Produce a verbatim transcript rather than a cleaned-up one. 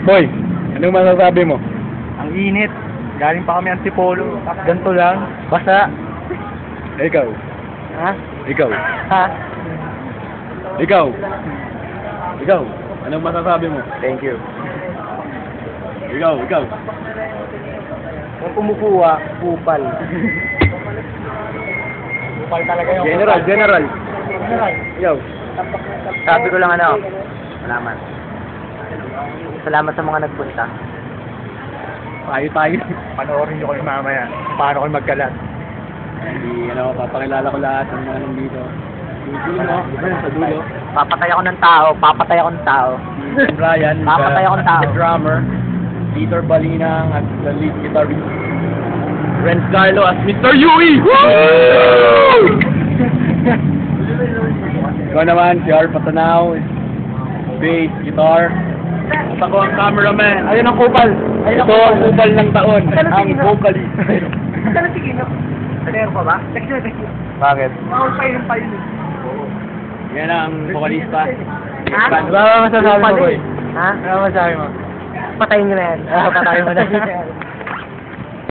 Boy, anong masasabi mo? Ang init. Galing pa kami Antipolo. Ganito lang. Basta. Ikaw. Ha? Ikaw. Ha? Ikaw. Ikaw. Anong masasabi mo? Thank you. Ikaw, ikaw. Kung kumukuha, kupal. kupal talaga yung General, general. General. Ikaw. Sabi ko lang ano, salamat. Salamat sa mga nagpunta. Tayo tayo. Panoorin nyo kayo mamaya. Paano kayo magkalat? Hindi, ano, papakilala ko lahat ng mga nandito. Dulo, no? Sa dulo. Papatay ako ng tao, papatay ako ng tao. Si Brian, Papatay ako ng tao. the drummer. Peter Balinang at the lead guitarist. Renz Carlo as Mister Yui! Woo! Ikaw naman, si R. Patanaw, bass, guitar. At ako ang cameraman. Ayun ang kupal. Ayun Ito ang kupal ng taon, ang vocalist. Saan si Kino? Salero pa ba? Bakit? Bawal pa yun pa yun. Yan ang vocalista. Ha? Ano ba masasabi mo, boy? Ha? Ano masasabi mo? Patayin nyo na yan. Ah, patayin mo na yan.